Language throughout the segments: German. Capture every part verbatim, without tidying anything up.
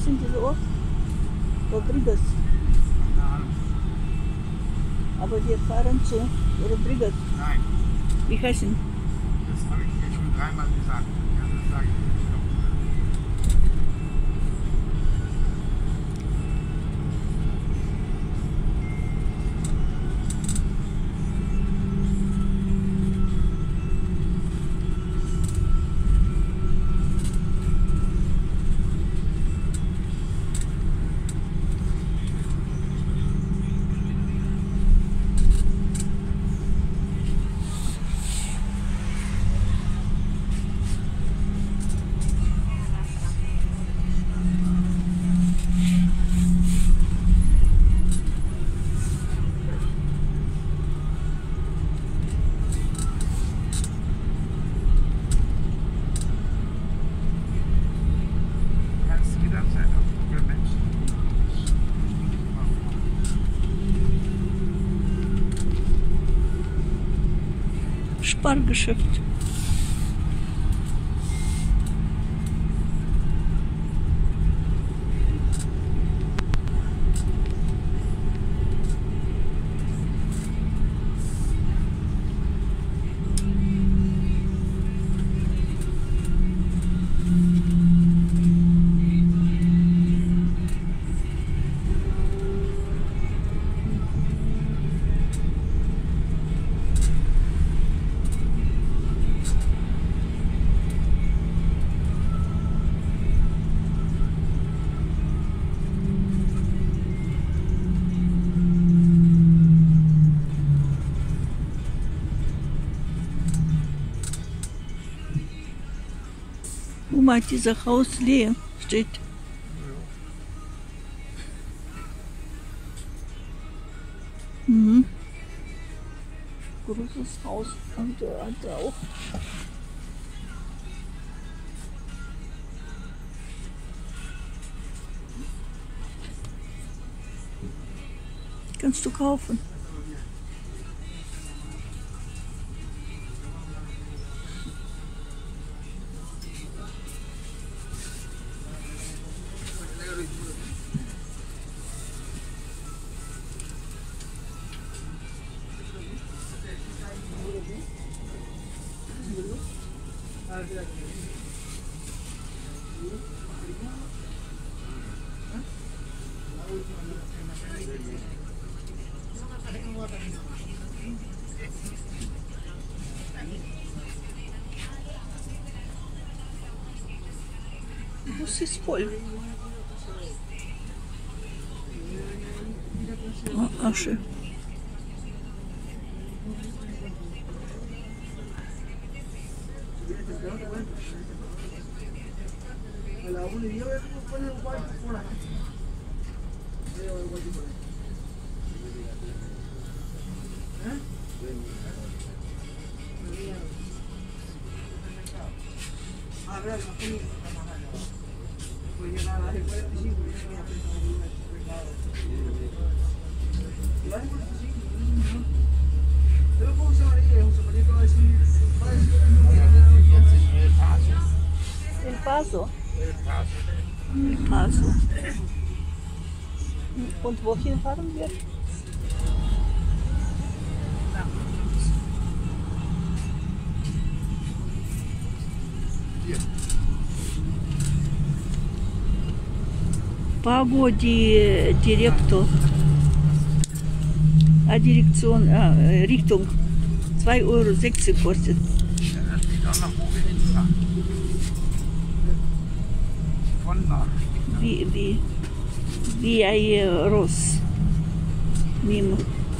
heißt denn dieser Ort? Rodriguez. Keine Ahnung. Aber wir fahren zu Rodriguez. Nein, Wie heißt denn? das habe ich dir schon dreimal gesagt. Ja, das sage ich dir nicht nochmal. Spargelgeschäft. Guck mal, dieser Haus leer steht. Mhm. Großes Haus und der hat auch. Kannst du kaufen. Das ist voll. Oh, Asche. El Paso. El Paso. Und wohin fahren wir? Hier. Pago di Directo. Ah, Direktion, ah, Richtung. zwei Euro sechzig kostet. Ja, da steht auch noch, wo wir hinfahren. Von nach. Wie, wie, wie ein Ross. Mimo.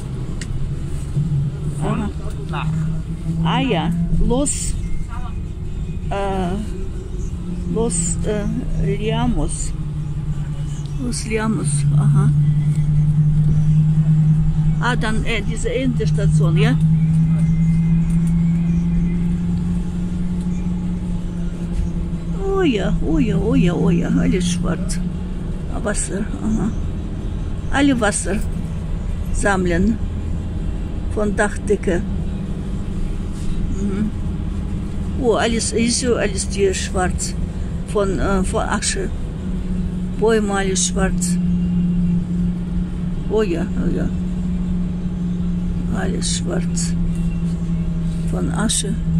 Aha. Von nach. Ah ja, Los, äh, Los äh, Llamos. Los Llamos, aha. Ah, dann äh, diese Endestation, ja? Oh ja, oh ja, oh ja, oh ja, alles schwarz. Wasser, aha. Alle Wasser sammeln von Dachdecke. Mhm. Oh, alles ist so, alles hier schwarz von, äh, von Asche. Bäume alles schwarz. Oh ja, oh ja. Alles schwarz. Von Asche.